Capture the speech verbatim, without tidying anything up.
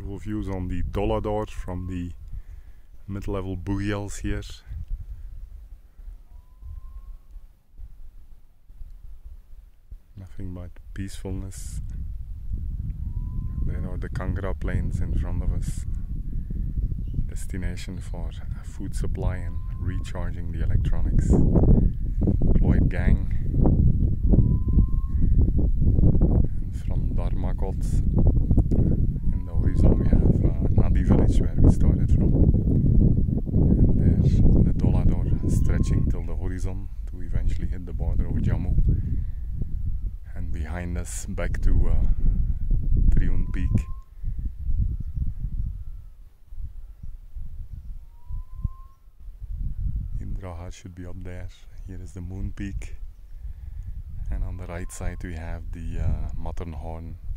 beautiful views on the Dollador from the mid-level booths here. Nothing but peacefulness. There are the Kangra plains in front of us. Destination for food supply and recharging the electronics. Deployed gang. And from Dharmakot in the horizon we have uh, Nadi village where we started from. And there's the Dollador stretching till the horizon to eventually hit the border of Jammu. And behind us back to uh, Triun Peak. Indraha should be up there. Here is the Moon Peak. And on the right side we have the uh, Matterhorn